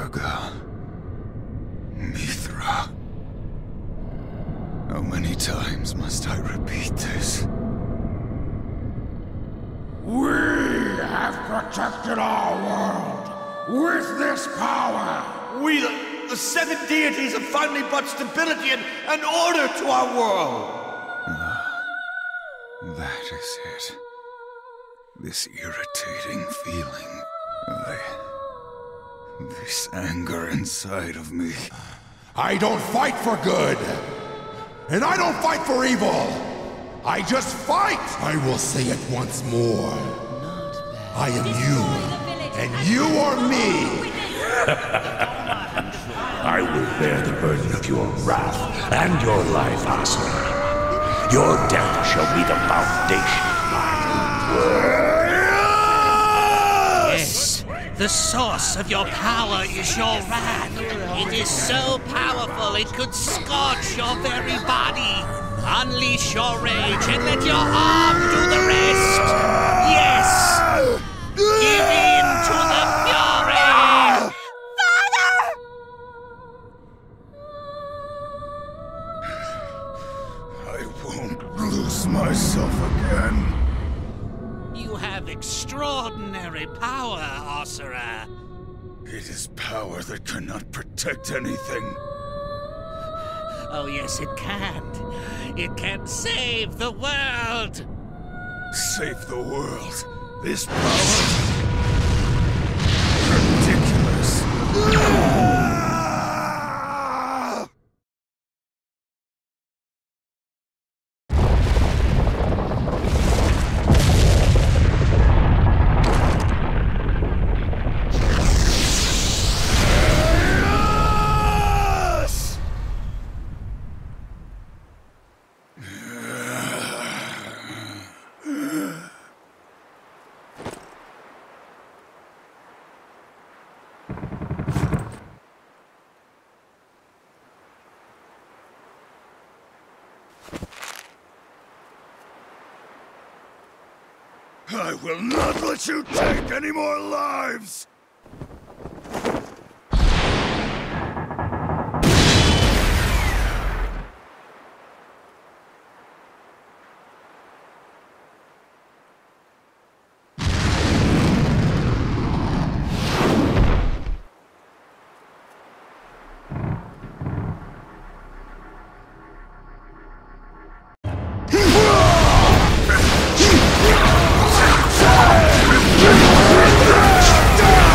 Durga. Mithra. How many times must I repeat this? We have protected our world with this power! We, the seven deities, have finally brought stability and order to our world! That is it. This irritating feeling. This anger inside of me. I don't fight for good! And I don't fight for evil! I just fight! I will say it once more. I am you, and you are me! I will bear the burden of your wrath and your life, Asura. Your death shall be the foundation of my world. Yes, the source of your power is your wrath. It is so powerful it could scorch your very body. Unleash your rage and let your arm do the rest. Yes! Give in to the fury! Father! I won't lose myself again. You have extraordinary power, Asura. It is power that cannot protect anything. Oh yes, it can. It can save the world. Save the world. This power. Ridiculous. I will not let you take any more lives! Die!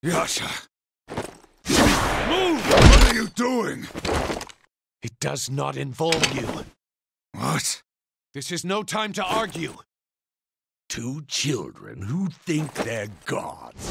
Yasha! Move! What are you doing? It does not involve you. What? This is no time to argue. Two children who think they're gods.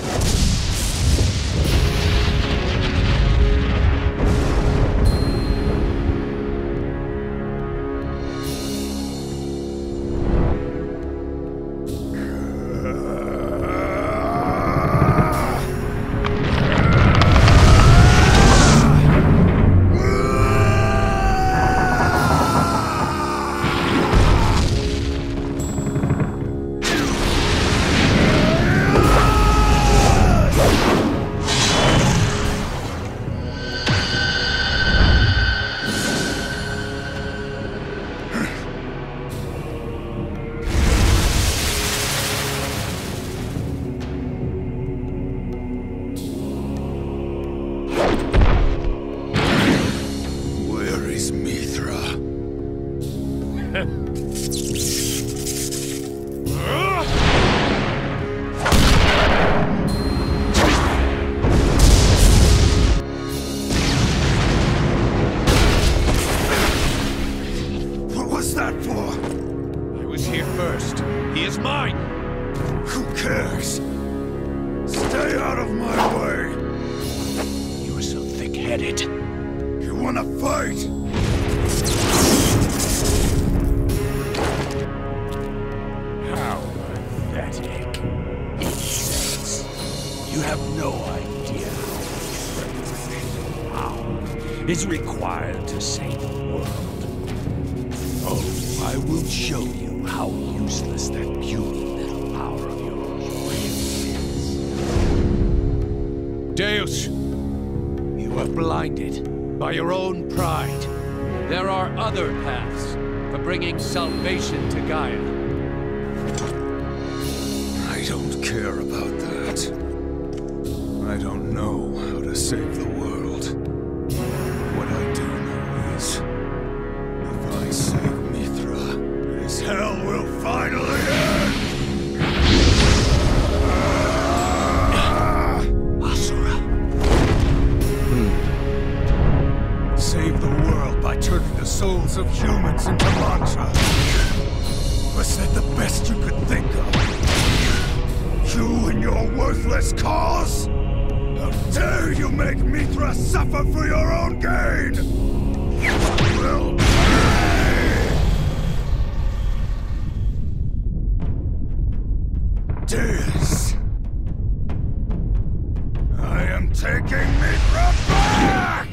Is required to save the world. Oh, I will show you how useless that puny little power of yours really is. Deus, you are blinded by your own pride. There are other paths for bringing salvation to Gaia. I don't care about that. I don't know how to save the world. What I do know is, if I save Mithra, this hell will finally end! Asura. Save the world by turning the souls of humans into Mantra. Was that the best you could think of? You and your worthless cause? How dare you make Mithra suffer for your own gain! You will pay! This. I am taking Mithra back!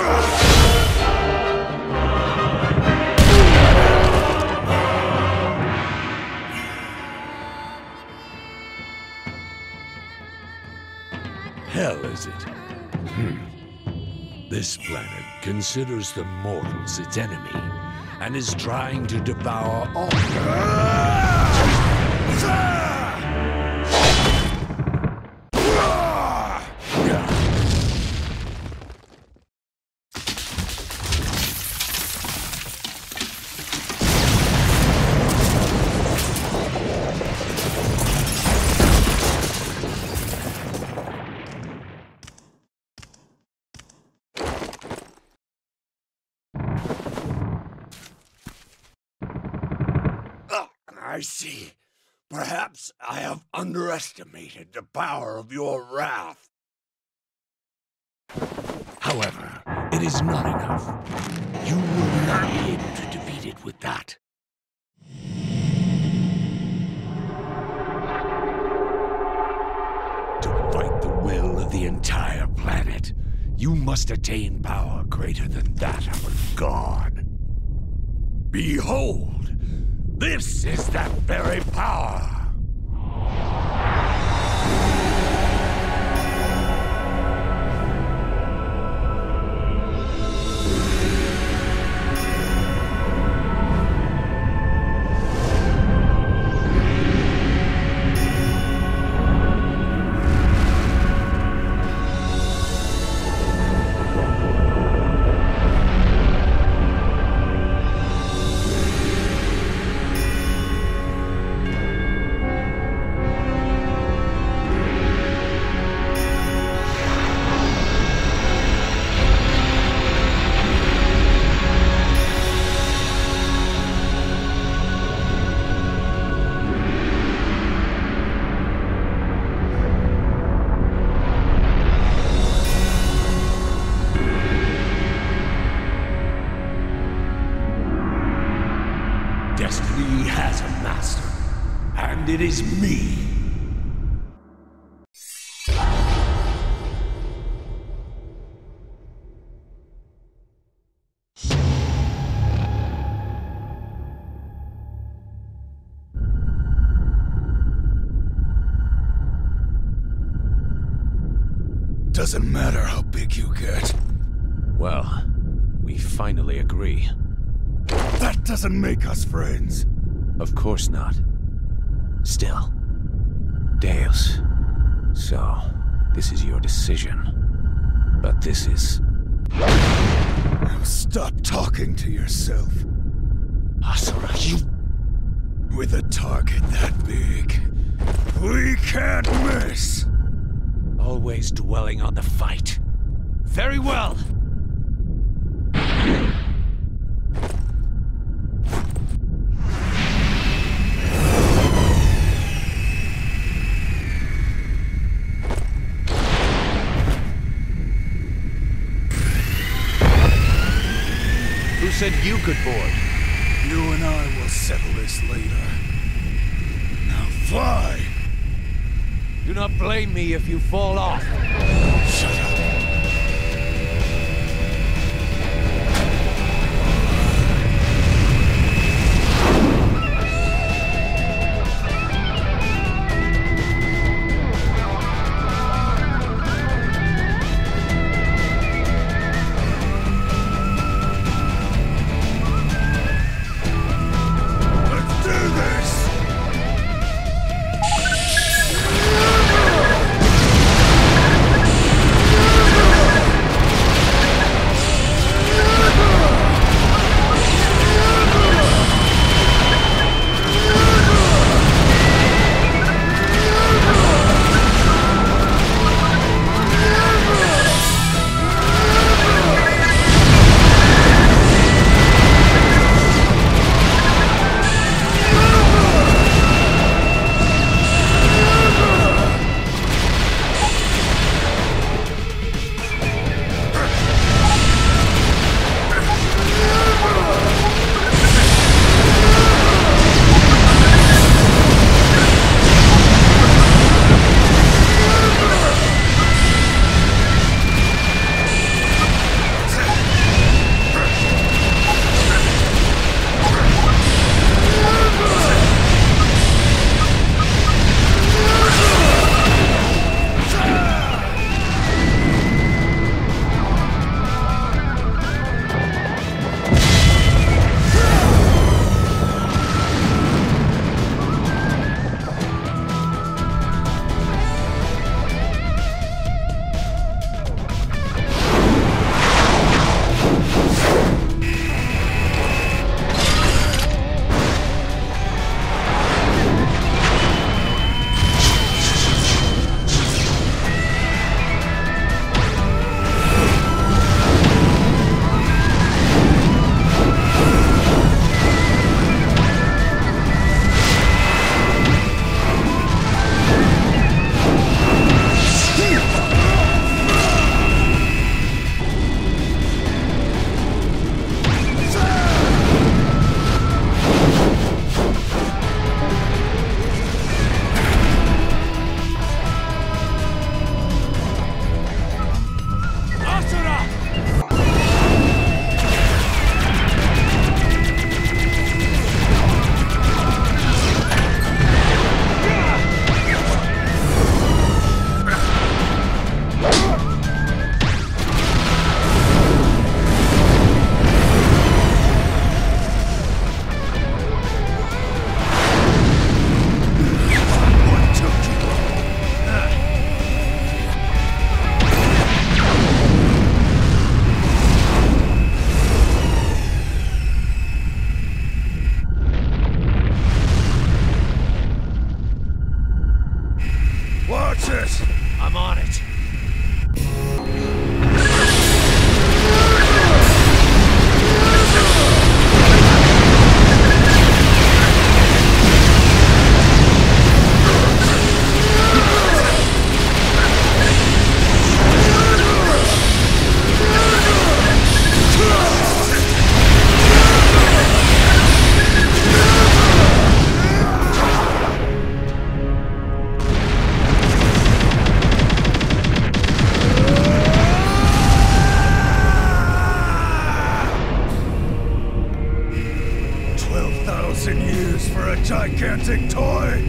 Hell is it? This planet considers the mortals its enemy and is trying to devour all. I see. Perhaps I have underestimated the power of your wrath. However, it is not enough. You will not be able to defeat it with that. To fight the will of the entire planet, you must attain power greater than that of a god. Behold! This is that very power! Destiny has a master, and it is me. Doesn't matter how big you get. Well, we finally agree. That doesn't make us friends. Of course not. Still. Deus. So, this is your decision. But this is... Now stop talking to yourself. Asura, you... With a target that big, we can't miss! Always dwelling on the fight. Very well! Who said you could board? You and I will settle this later. Now fly! Do not blame me if you fall off. Shut up. gigantic toy!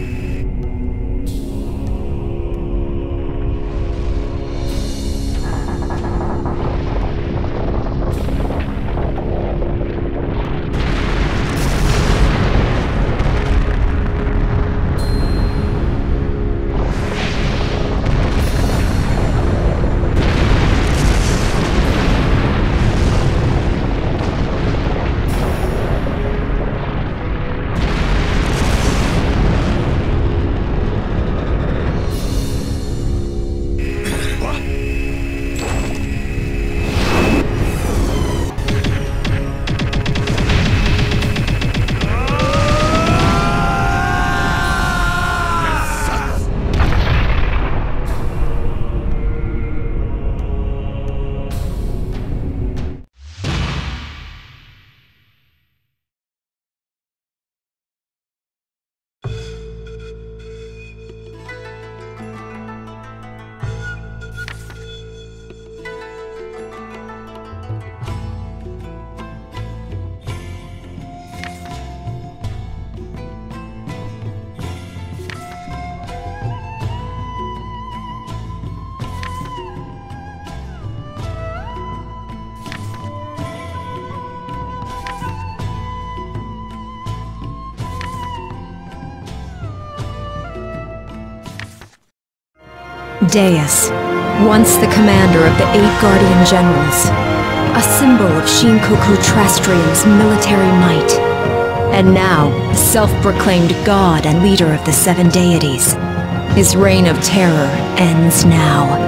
Deus, once the commander of the 8 Guardian Generals, a symbol of Shinkoku Trastrium's military might, and now self-proclaimed god and leader of the 7 deities. His reign of terror ends now.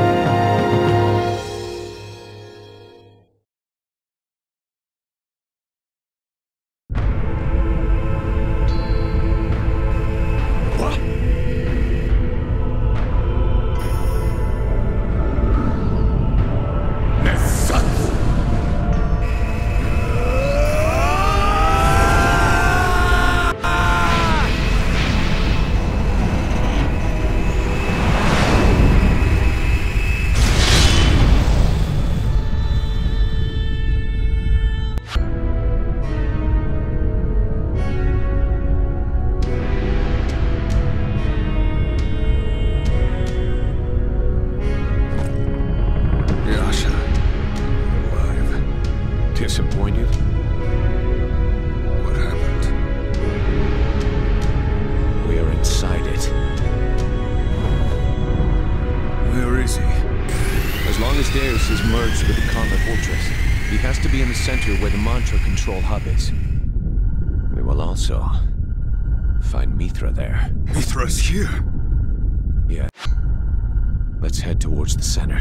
Disappointed? What happened? We're inside it. Where is he? As long as Deus is merged with the Conga Fortress, he has to be in the center where the Mantra control hub is. We will also find Mithra there. Mithra's here. Yeah. Let's head towards the center.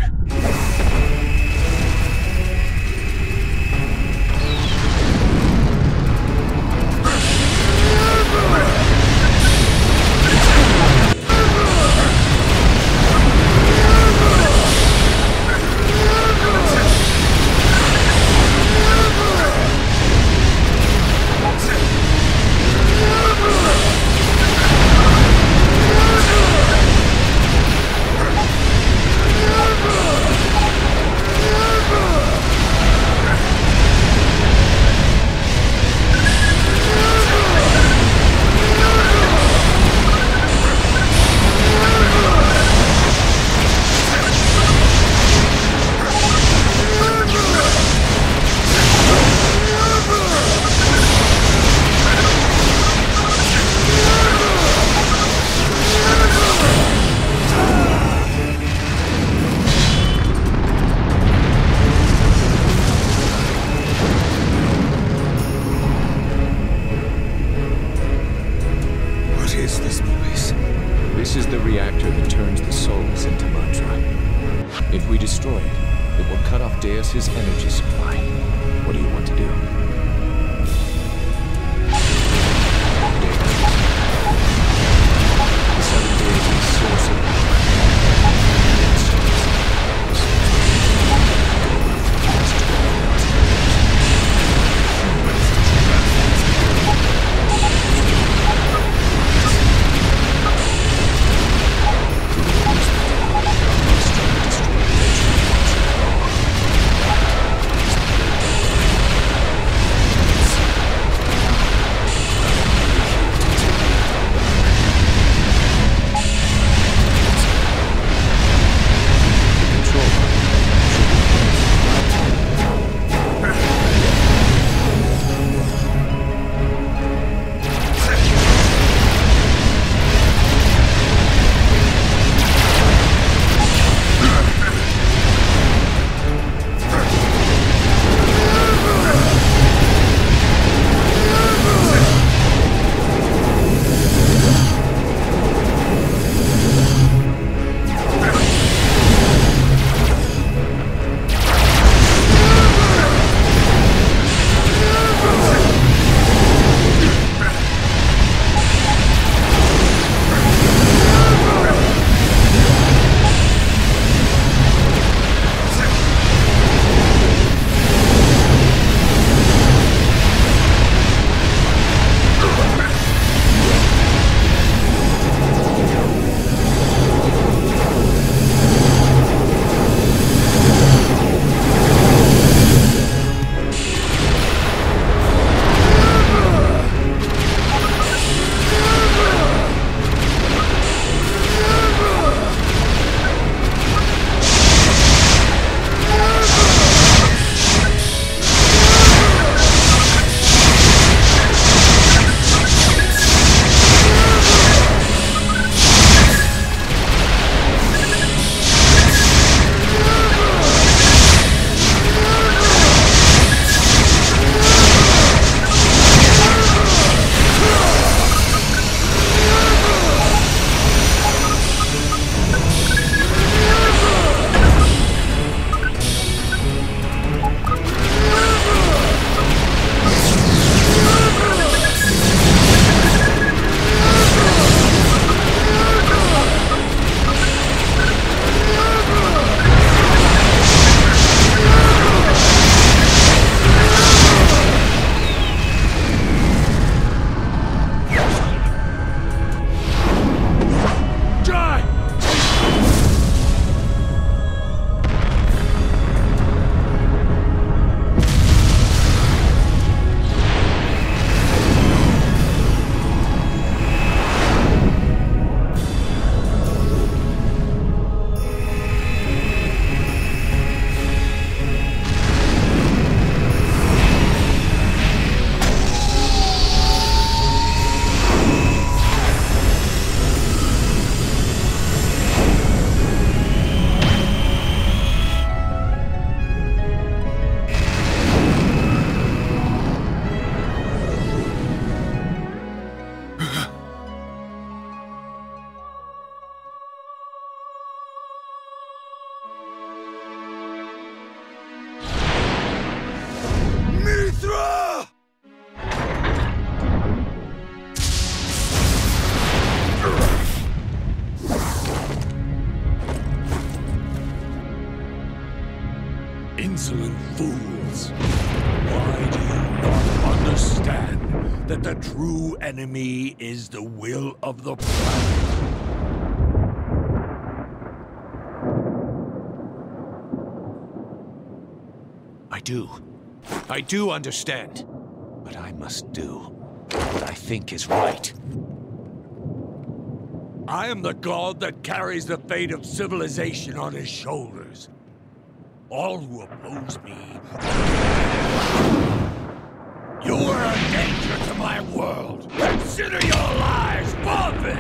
This is the reactor that turns the souls into Mantra. If we destroy it, it will cut off Deus's energy supply. What do you want to do? The 7 deities' source of comrades. Why do you not understand that the true enemy is the will of the planet? I do understand. But I must do what I think is right. I am the god that carries the fate of civilization on his shoulders. All who oppose me... You are a danger to my world! Consider your lives forfeit!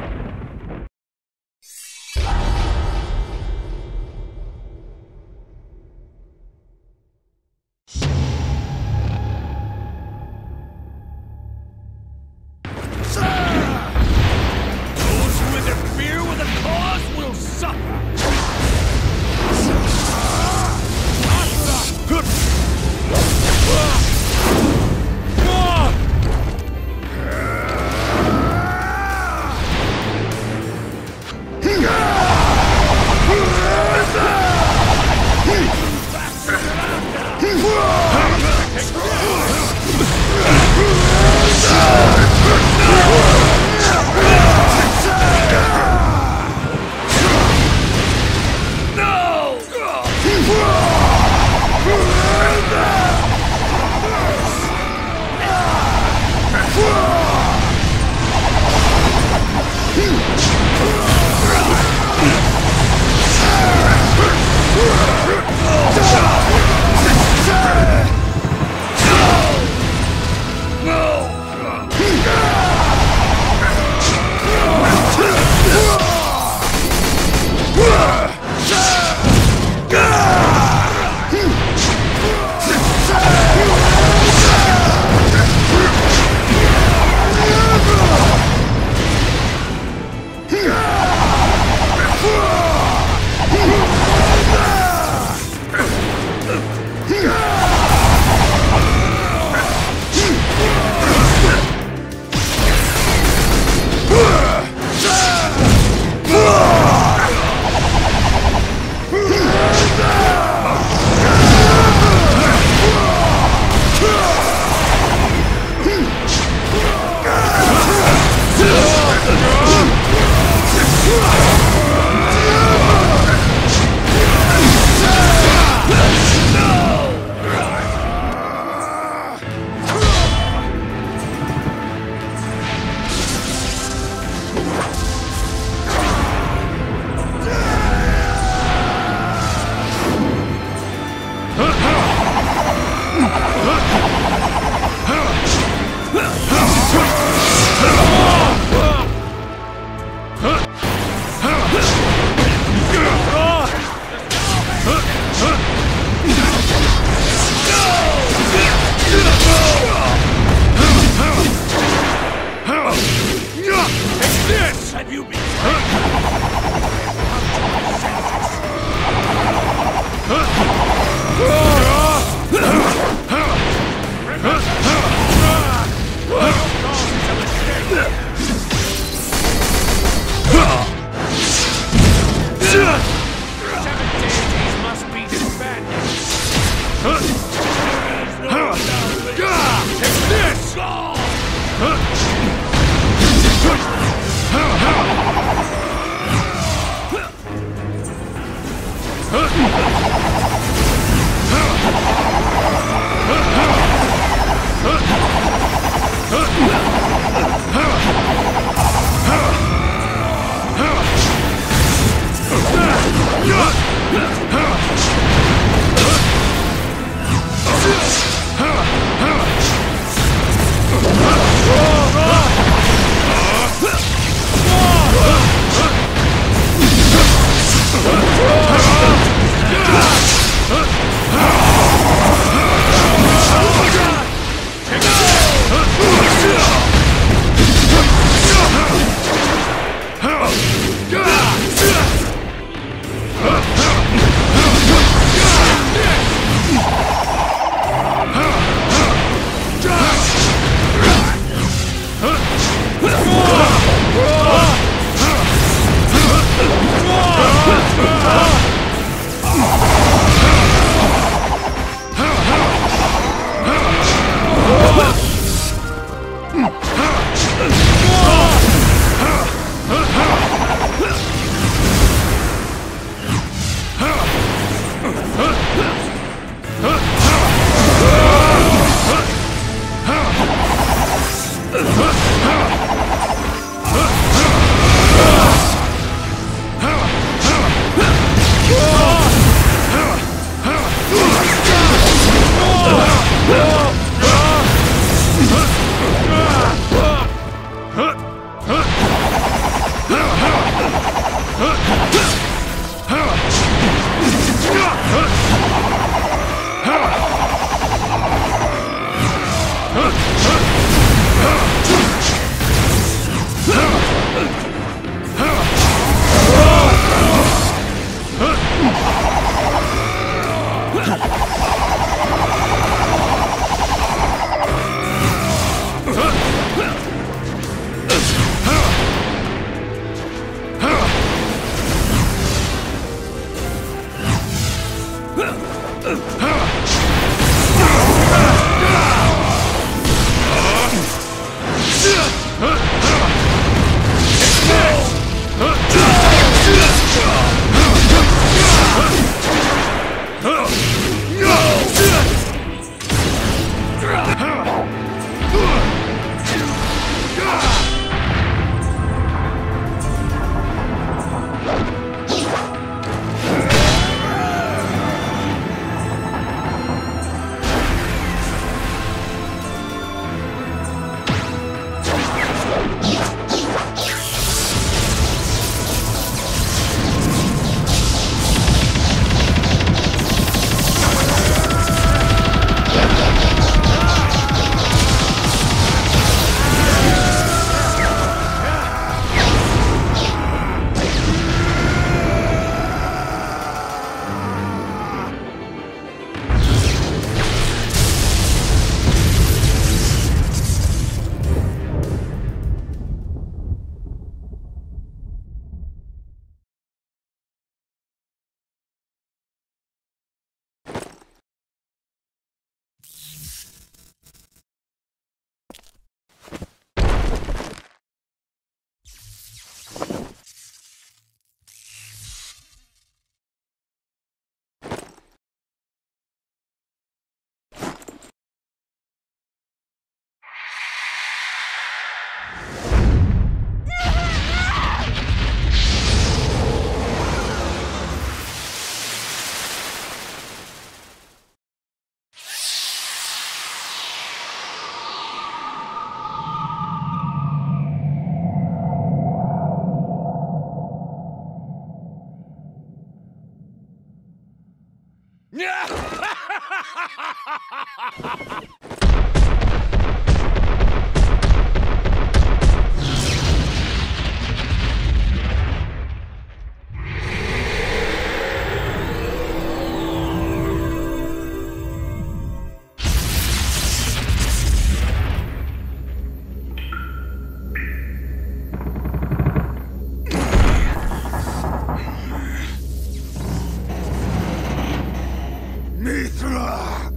Mithra!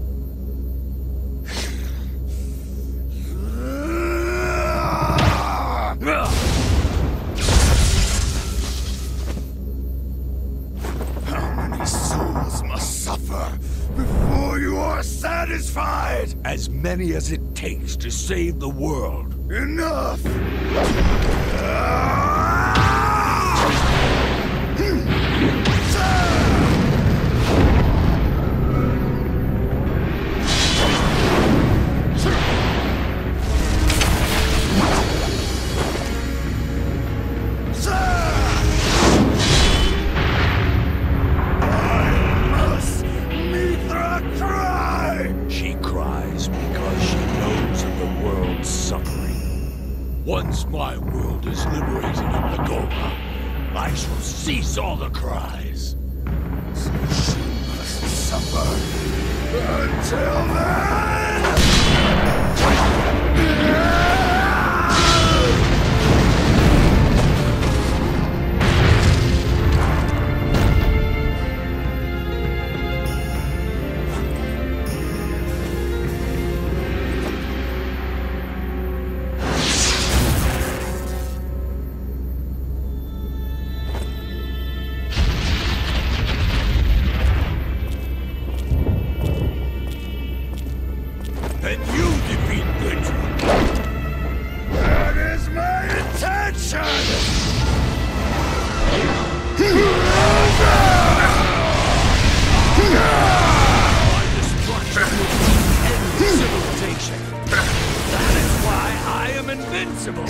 How many souls must suffer before you are satisfied? As many as it takes to save the world. Enough! Once my world is liberated of the Gohma, I shall cease all the cries. So she must suffer until then! And you defeat Mithra. That is my intention! My destruction will end civilization. That is why I am invincible.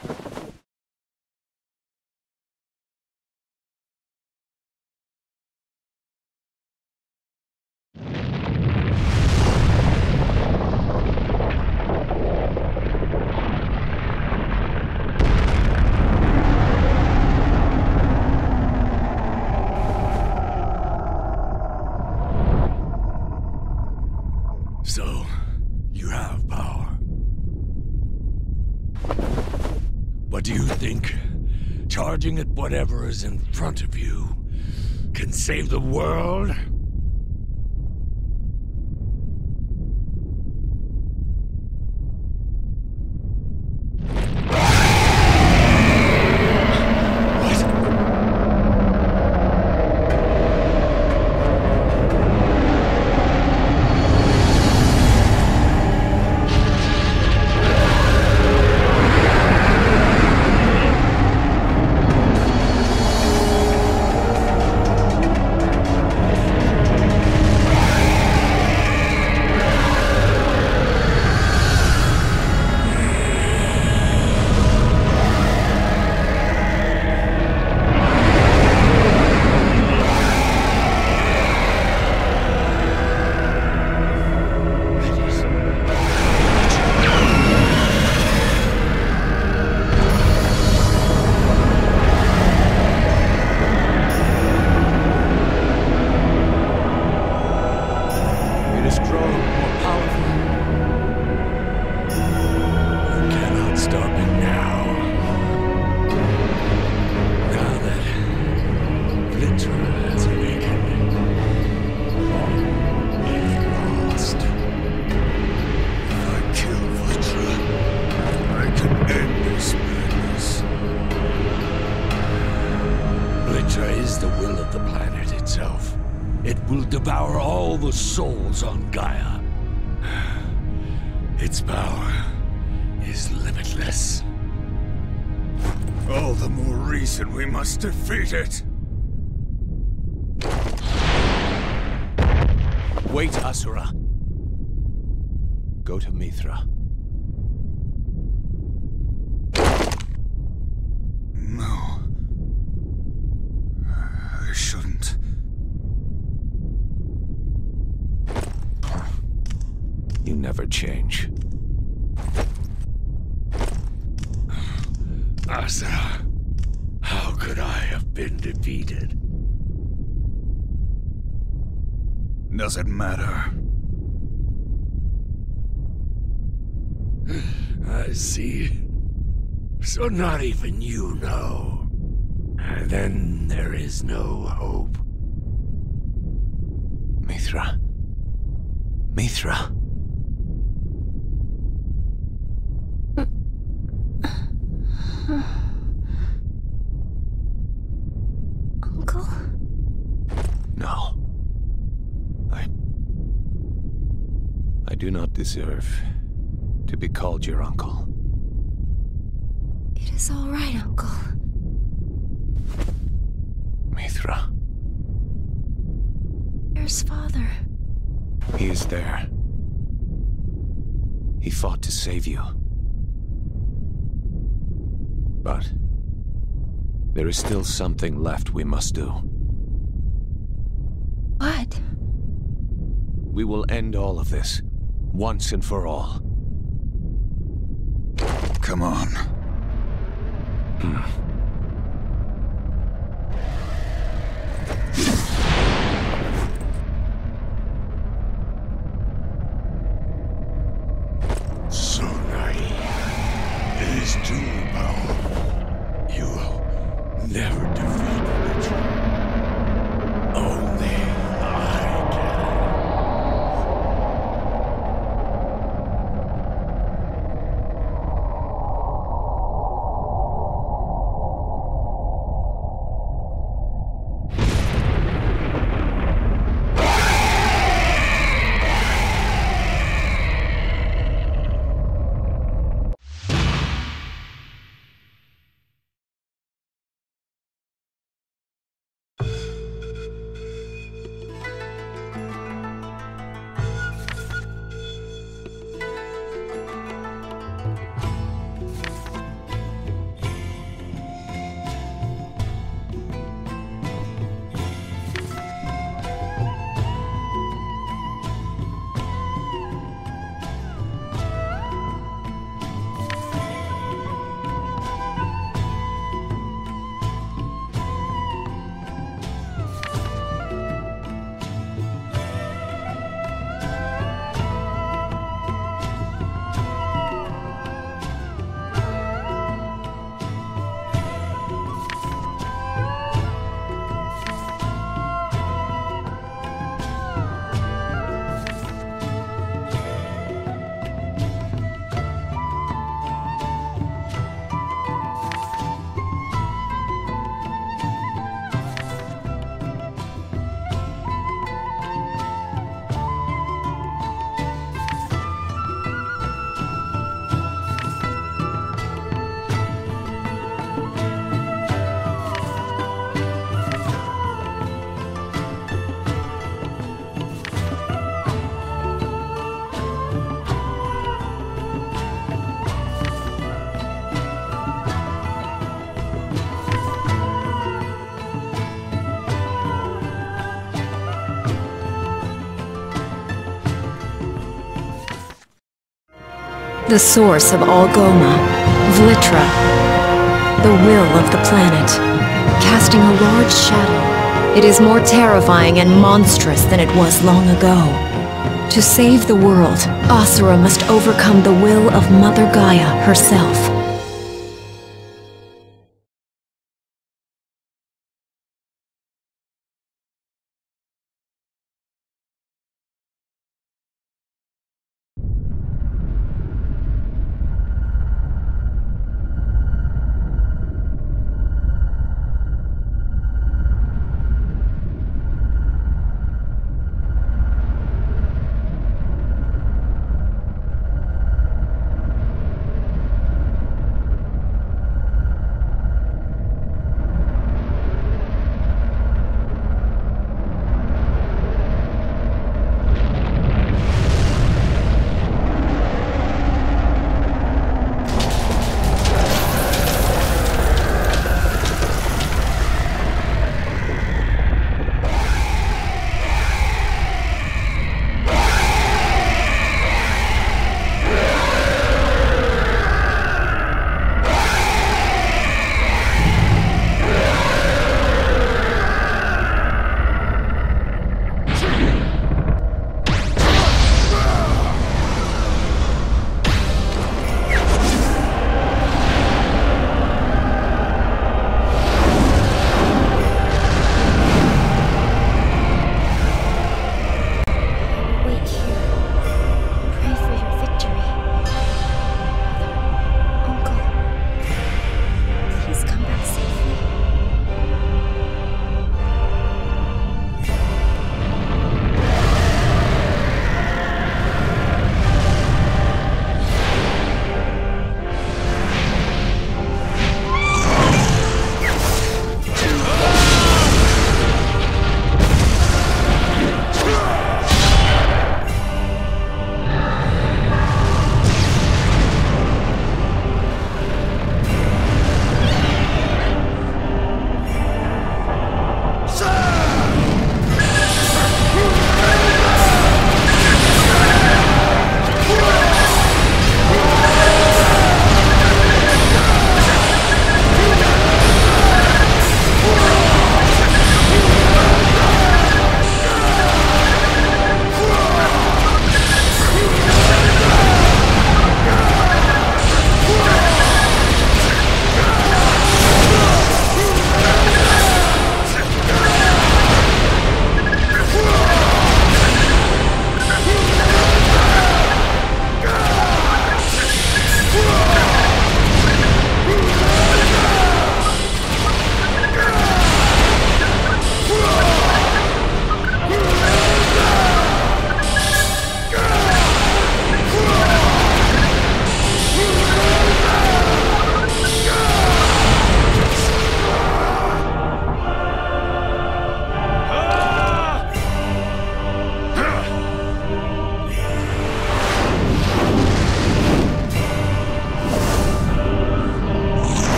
So, you have power. But do you think charging at whatever is in front of you can save the world? Devour all the souls on Gaia. Its power is limitless. All the more reason we must defeat it. Wait, Asura. Go to Mithra. No. I shouldn't. You never change. Asura, how could I have been defeated? Doesn't matter. I see. So not even you know. Then there is no hope. Mithra. Mithra. Uncle? No. I do not deserve to be called your uncle. It is all right, Uncle. Mithra. Where's Father? He is there. He fought to save you. But there is still something left we must do. What? We will end all of this, once and for all. Come on. So naive. It is too powerful. You will never defeat Mithra. The source of all Gohma, Mithra, the will of the planet, casting a large shadow. It is more terrifying and monstrous than it was long ago. To save the world, Asura must overcome the will of Mother Gaia herself.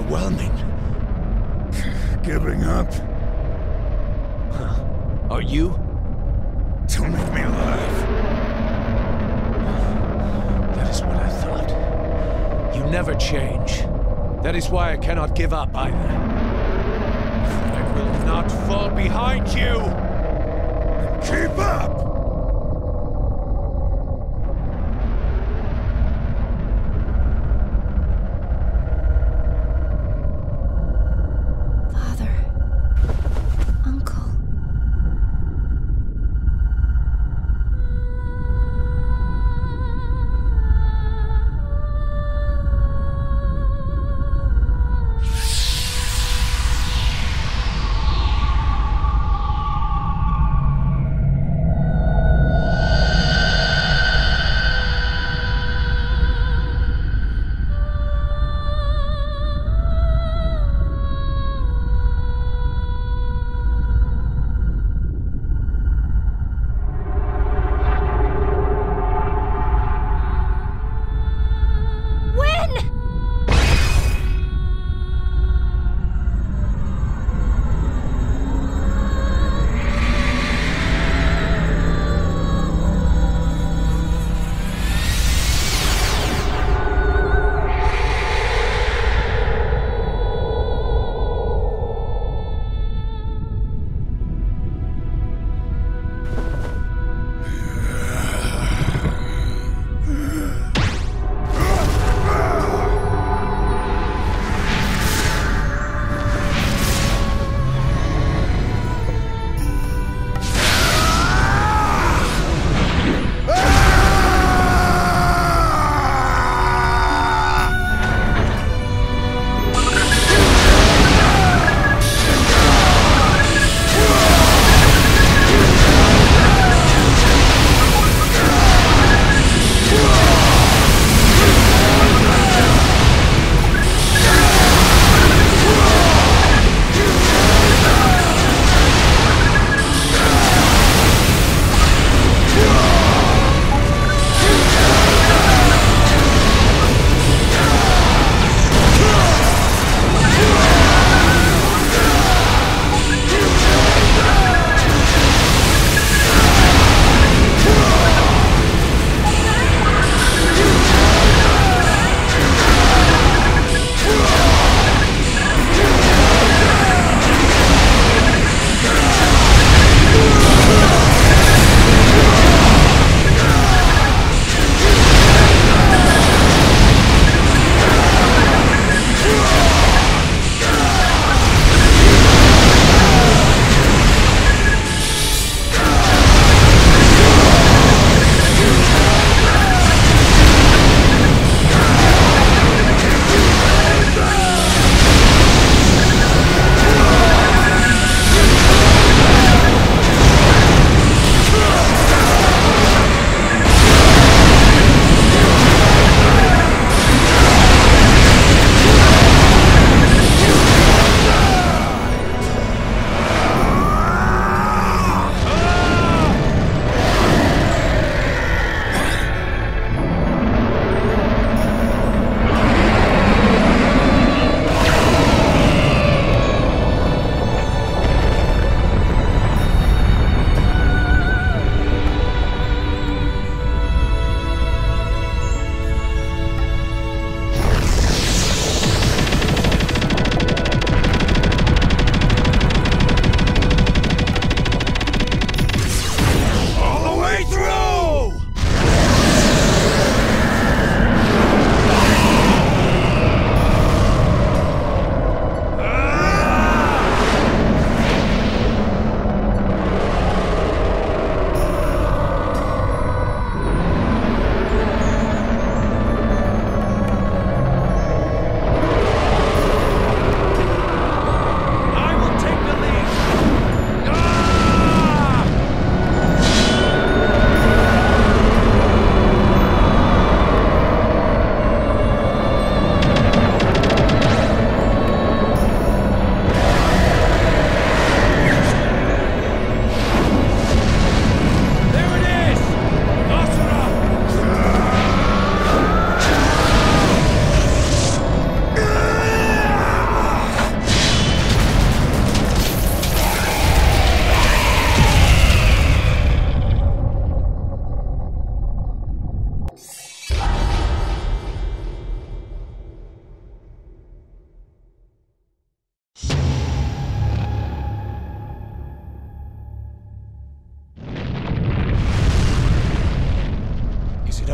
overwhelming. Giving up? Are you? Don't make me laugh. That is what I thought. You never change. That is why I cannot give up either. I will not fall behind you! Keep up!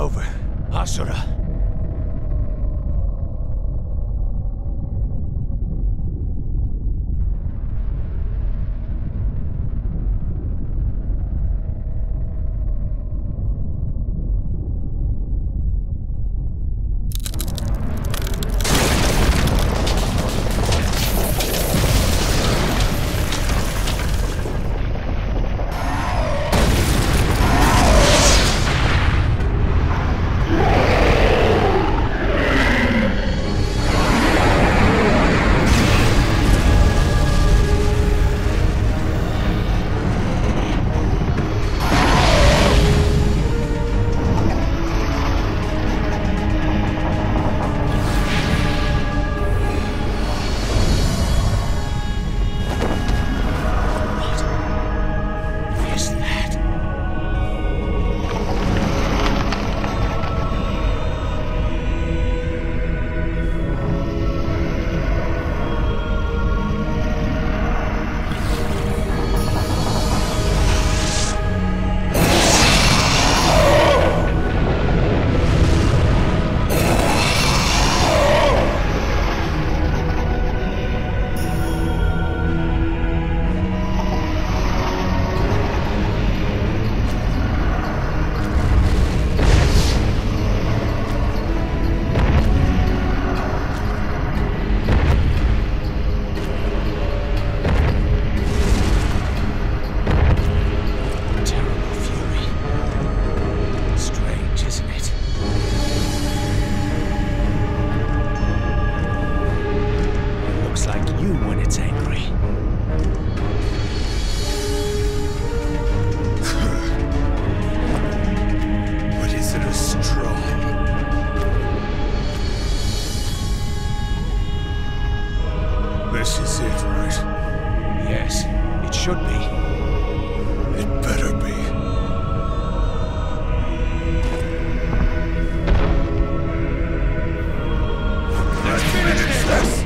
over. Asura. This is it, right? Yes, it should be. It better be. Let's finish this!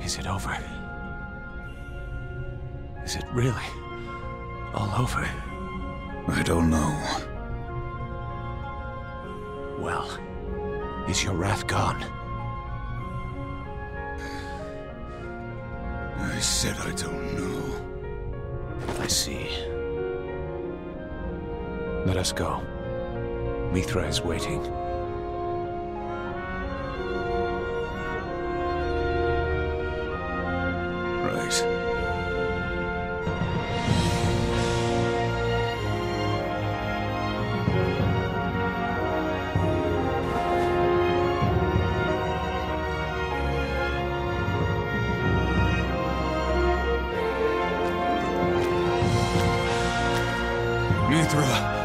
Is it over? Is it really all over? I don't know. Well, is your wrath gone? I said I don't know. I see. Let us go. Mithra is waiting. Right. Mithra!